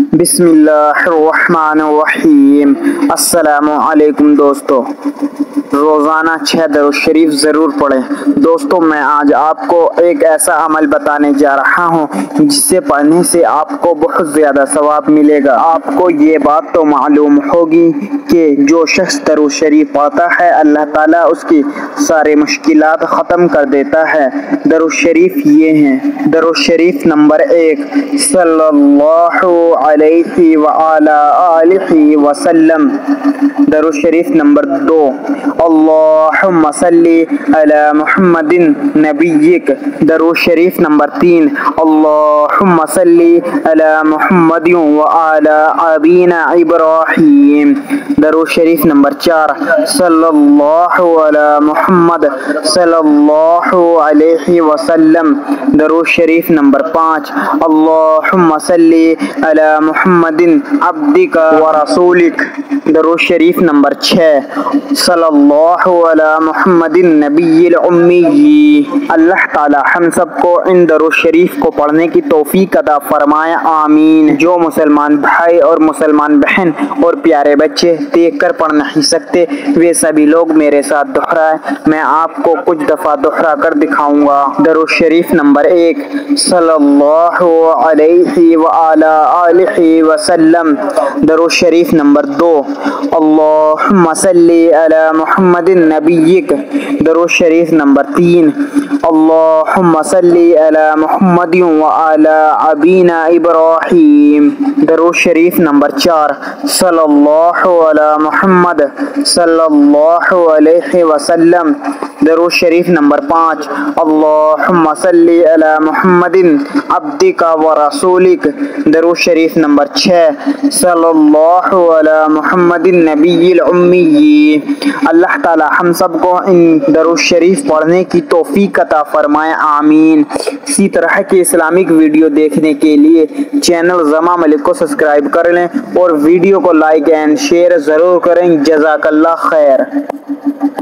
بسم اللہ الرحمن الرحیم۔ السلام علیکم دوستو، روزانہ 6 درود شریف ضرور پڑھیں۔ دوستو میں آج آپ کو ایک ایسا عمل بتانے جا رہا ہوں جس سے پڑھنے سے آپ کو بہت زیادہ ثواب ملے گا۔ آپ کو یہ بات تو معلوم ہوگی کہ جو شخص درود شریف پڑھتا ہے اللہ تعالیٰ اس کی سارے مشکلات ختم کر دیتا ہے۔ درود شریف یہ ہیں: درود شریف نمبر 1، صلی اللہ علیہ وآلہ آلہ وسلم۔ درود شریف نمبر 2، اللہم صلی علی محمد نبیک۔ درود شریف نمبر 3، اللہم صلی علی محمد وعلی ابینا ابراہیم۔ درود شریف نمبر 4، صلی اللہ علی محمد صلی اللہ علیہ وسلم۔ درود شریف نمبر 5، اللہم صلی علی محمد عبدک ورسولک۔ درود شریف نمبر 6، صلی اللہ علی محمد النبی الامی۔ اللہ تعالی ہم سب کو ان درود شریف کو پڑھنے کی توفیق عطا فرمائے، آمین۔ جو مسلمان بھائی اور مسلمان بہن اور پیارے بچے دیکھ کر پڑھ نہیں سکتے وہ سبھی لوگ میرے ساتھ دہرائیں، میں آپ کو کچھ دفعہ دہرا کر دکھاؤں گا۔ درود شریف نمبر 1، صلی اللہ علیہ وآلہ آلہ وسلم۔ درود شریف نمبر 2، اللہم صلی علی محمد نبیک۔ درود شریف نمبر 3، اللہم صلی علی محمد وعلی ابینا ابراہیم۔ درود شریف نمبر 4، صلی اللہ علی محمد صلی اللہ علیہ وسلم۔ درود شریف نمبر 5، اللہم صلی علی محمد عبدک ورسولک۔ درود شریف نمبر 6، صلی اللہ علی محمد النبی الامی۔ اللہ تعالی ہم سب کو ان درود شریف پڑھنے کی توفیق عطا فرمائے، آمین۔ اسی طرح کے اسلامک ویڈیو دیکھنے کے لیے چینل زما ملک کو سبسکرائب کر لیں اور ویڈیو کو لائک اینڈ شیئر ضرور کریں۔ جزاک اللہ خیر۔